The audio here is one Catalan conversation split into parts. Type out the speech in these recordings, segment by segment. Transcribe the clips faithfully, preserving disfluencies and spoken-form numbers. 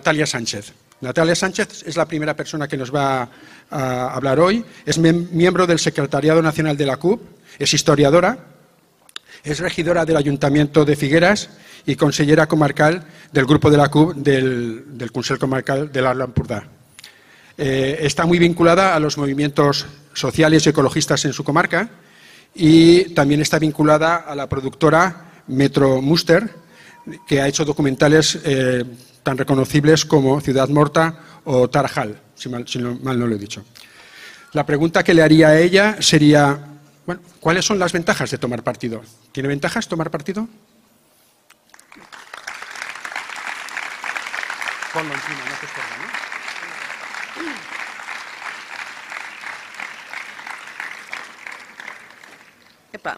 Natalia Sánchez. Natalia Sánchez es la primera persona que nos va a hablar hoy. Es miembro del Secretariado Nacional de la C U P, es historiadora, es regidora del Ayuntamiento de Figueras y consellera comarcal del grupo de la C U P del, del Consell Comarcal de l'Alt Empordà. Eh, está muy vinculada a los movimientos sociales y ecologistas en su comarca y también está vinculada a la productora Metro Muster, que ha hecho documentales eh, tan reconocibles como Ciudad Morta o Tarajal, si mal, si no, mal no lo he dicho. La pregunta que le haría a ella sería, bueno, ¿cuáles son las ventajas de tomar partido? ¿Tiene ventajas tomar partido? Ponlo encima, no te estorba, ¿no? Epa.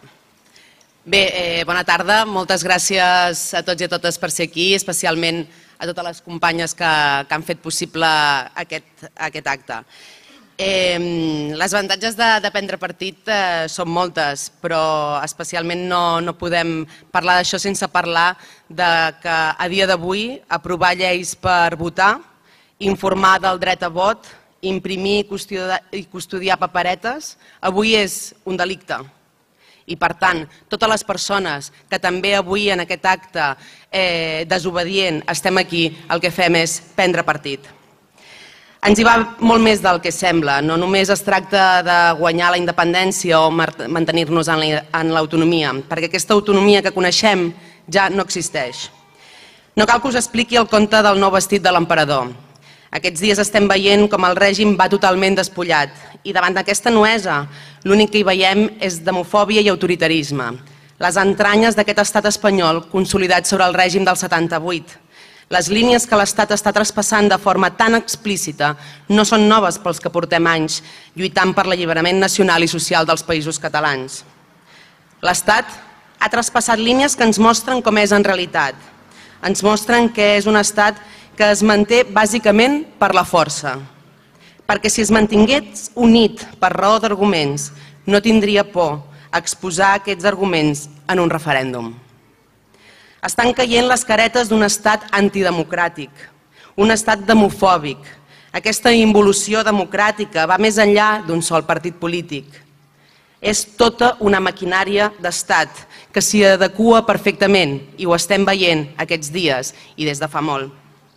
Bé, eh, bona tarda. Moltes gràcies a tots i a totes per ser aquí, especialment a totes les companyes que, que han fet possible aquest, aquest acte. Eh, les avantatges de, de prendre partit eh, són moltes, però especialment no, no podem parlar d'això sense parlar de que a dia d'avui aprovar lleis per votar, informar del dret a vot, imprimir i custodiar, i custodiar paperetes, avui és un delicte. I, per tant, totes les persones que també avui en aquest acte eh, desobedient estem aquí, el que fem és prendre partit. Ens hi va molt més del que sembla. No només es tracta de guanyar la independència o mantenir-nos en l'autonomia, perquè aquesta autonomia que coneixem ja no existeix. No cal que us expliqui el conte del nou vestit de l'emperador. Aquests dies estem veient com el règim va totalment despullat i davant d'aquesta nuesa l'únic que hi veiem és demofòbia i autoritarisme, les entranyes d'aquest estat espanyol consolidat sobre el règim del setanta-vuit. Les línies que l'Estat està traspassant de forma tan explícita no són noves pels que portem anys lluitant per l'alliberament nacional i social dels països catalans. L'Estat ha traspassat línies que ens mostren com és en realitat. Ens mostren que és un estat que es manté bàsicament per la força. Perquè si es mantingués unit per raó d'arguments, no tindria por a exposar aquests arguments en un referèndum. Estan caient les caretes d'un estat antidemocràtic, un estat demofòbic. Aquesta involució democràtica va més enllà d'un sol partit polític. És tota una maquinària d'estat que s'hi adequa perfectament i ho estem veient aquests dies i des de fa molt.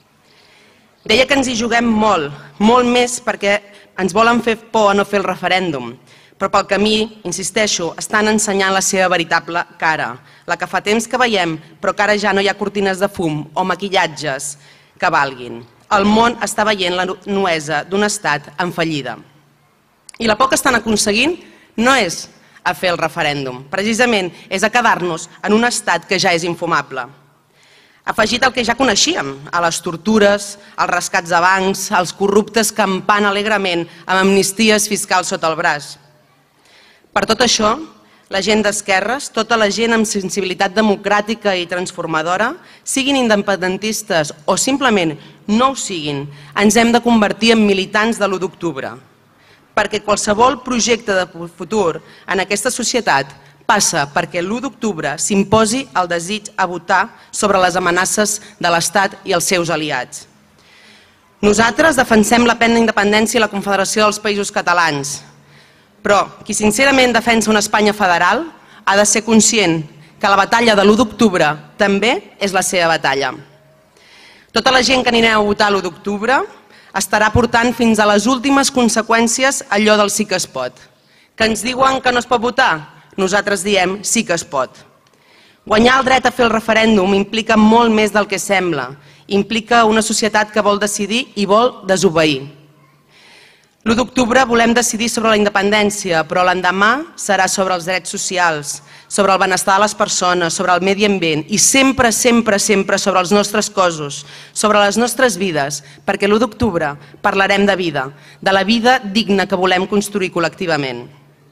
Deia que ens hi juguem molt, molt més perquè ens volen fer por a no fer el referèndum, però pel camí, insisteixo, estan ensenyant la seva veritable cara, la que fa temps que veiem, però que ara ja no hi ha cortines de fum o maquillatges que valguin. El món està veient la nuesa d'un estat en fallida. I la por que estan aconseguint no és a fer el referèndum, precisament és a quedar-nos en un estat que ja és infumable. Afegit el que ja coneixíem, a les tortures, als rescats de bancs, als corruptes campant alegrement amb amnisties fiscals sota el braç. Per tot això, la gent d'esquerres, tota la gent amb sensibilitat democràtica i transformadora, siguin independentistes o simplement no ho siguin, ens hem de convertir en militants de l'u d'octubre. Perquè qualsevol projecte de futur en aquesta societat passa perquè l'u d'octubre s'imposi el desig a votar sobre les amenaces de l'Estat i els seus aliats. Nosaltres defensem la plena independència i la Confederació dels Països Catalans, però qui sincerament defensa una Espanya federal ha de ser conscient que la batalla de l'u d'octubre també és la seva batalla. Tota la gent que anireu a votar l'u d'octubre estarà portant fins a les últimes conseqüències allò del sí que es pot. Que ens diuen que no es pot votar? Nosaltres diem sí que es pot. Guanyar el dret a fer el referèndum implica molt més del que sembla. Implica una societat que vol decidir i vol desobeir. l'u d'octubre volem decidir sobre la independència, però l'endemà serà sobre els drets socials, sobre el benestar de les persones, sobre el medi ambient i sempre, sempre, sempre sobre els nostres cossos, sobre les nostres vides, perquè l'u d'octubre parlarem de vida, de la vida digna que volem construir col·lectivament.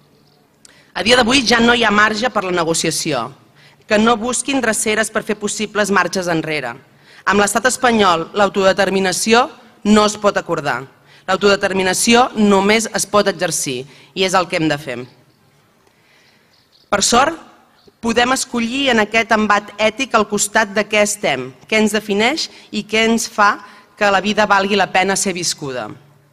A dia d'avui ja no hi ha marge per la negociació, que no busquin dreceres per fer possibles marxes enrere. Amb l'estat espanyol, l'autodeterminació no es pot acordar. L'autodeterminació només es pot exercir i és el que hem de fer. Per sort, podem escollir en aquest embat ètic al costat de què estem, què ens defineix i què ens fa que la vida valgui la pena ser viscuda.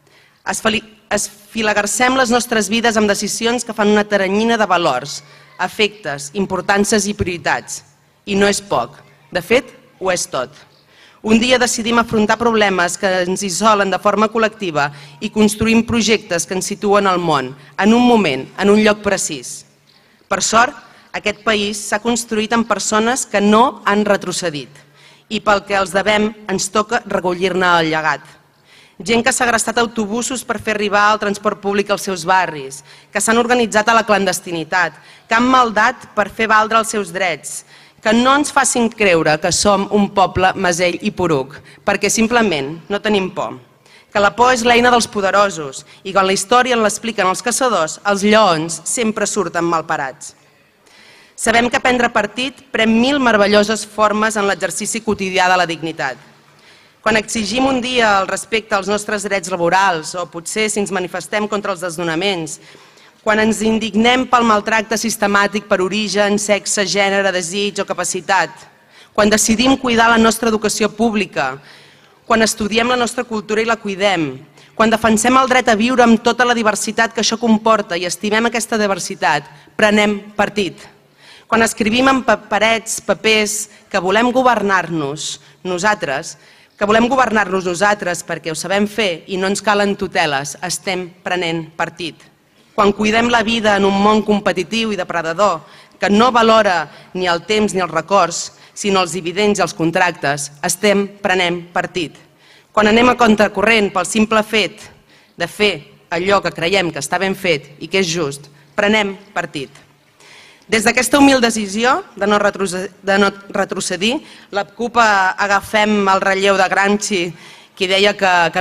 Esfilagarcem les nostres vides amb decisions que fan una teranyina de valors, afectes, importàncies i prioritats. I no és poc. De fet, ho és tot. Un dia decidim afrontar problemes que ens isolen de forma col·lectiva i construïm projectes que ens situen al món, en un moment, en un lloc precís. Per sort, aquest país s'ha construït amb persones que no han retrocedit i pel que els devem ens toca recollir-ne el llegat. Gent que s'ha segrestat autobusos per fer arribar el transport públic als seus barris, que s'han organitzat a la clandestinitat, que han maldat per fer valdre els seus drets, que no ens facin creure que som un poble mesell i poruc, perquè simplement no tenim por. Que la por és l'eina dels poderosos i quan la història en l'expliquen els caçadors, els lleons sempre surten malparats. Sabem que prendre partit pren mil meravelloses formes en l'exercici quotidià de la dignitat. Quan exigim un dia el respecte als nostres drets laborals o potser si ens manifestem contra els desnonaments, quan ens indignem pel maltracte sistemàtic per origen, sexe, gènere, desig o capacitat, quan decidim cuidar la nostra educació pública, quan estudiem la nostra cultura i la cuidem, quan defensem el dret a viure amb tota la diversitat que això comporta i estimem aquesta diversitat, prenem partit. Quan escrivim en parets, papers, que volem governar-nos nosaltres, que volem governar-nos nosaltres perquè ho sabem fer i no ens calen tuteles, estem prenent partit. Quan cuidem la vida en un món competitiu i depredador que no valora ni el temps ni els records, sinó els dividends i els contractes, estem prenent partit. Quan anem a contracorrent pel simple fet de fer allò que creiem que està ben fet i que és just, prenem partit. Des d'aquesta humil decisió de no retrocedir, la CUP agafem el relleu de Gramsci, qui deia que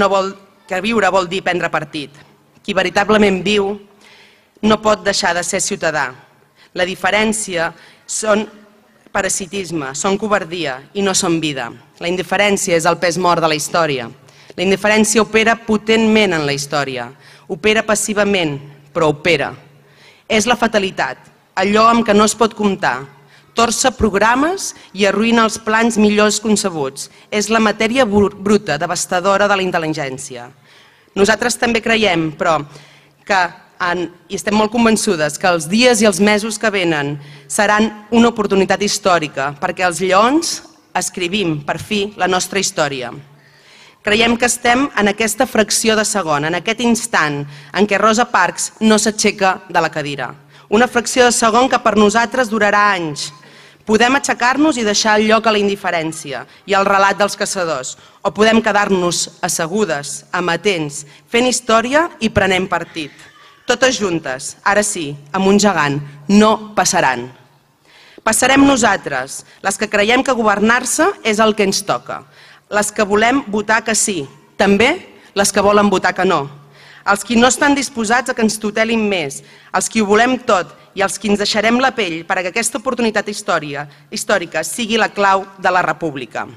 viure vol dir prendre partit. Qui veritablement viu no pot deixar de ser ciutadà. La diferència són parasitisme, són covardia i no són vida. La indiferència és el pes mort de la història. La indiferència opera potentment en la història. Opera passivament, però opera. És la fatalitat, allò amb què no es pot comptar. Torça programes i arruïna els plans millors concebuts. És la matèria bruta, devastadora de la intel·ligència. Nosaltres també creiem, però, que, i estem molt convençudes, que els dies i els mesos que venen seran una oportunitat històrica perquè els lleons escrivim, per fi, la nostra història. Creiem que estem en aquesta fracció de segon, en aquest instant en què Rosa Parks no s'aixeca de la cadira. Una fracció de segon que per nosaltres durarà anys. Podem aixecar-nos i deixar el lloc a la indiferència i al relat dels caçadors, o podem quedar-nos assegudes, amatents, fent història i prenent partit. Totes juntes, ara sí, amb un gegant, no passaran. Passarem nosaltres, les que creiem que governar-se és el que ens toca, les que volem votar que sí, també les que volen votar que no, els qui no estan disposats a que ens tutelin més, els qui ho volem tot i els qui ens deixarem la pell perquè aquesta oportunitat històrica sigui la clau de la república.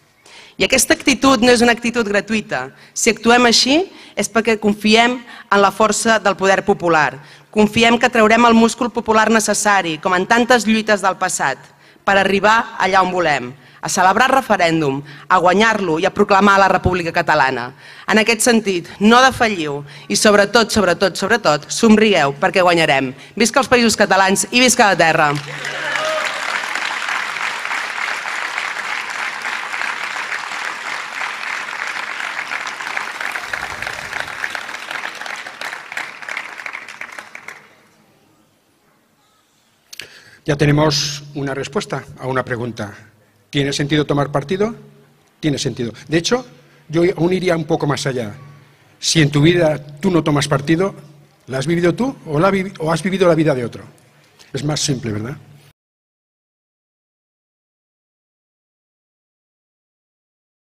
I aquesta actitud no és una actitud gratuïta. Si actuem així és perquè confiem en la força del poder popular. Confiem que traurem el múscul popular necessari, com en tantes lluites del passat, per arribar allà on volem, a celebrar el referèndum, a guanyar-lo i a proclamar la República Catalana. En aquest sentit, no defalliu i sobretot, sobretot, sobretot, somrigueu perquè guanyarem. Visca els Països Catalans i visca la terra! Ya tenemos una respuesta a una pregunta. ¿Tiene sentido tomar partido? Tiene sentido. De hecho, yo aún iría un poco más allá. Si en tu vida tú no tomas partido, ¿la has vivido tú o, la, o has vivido la vida de otro? Es más simple, ¿verdad?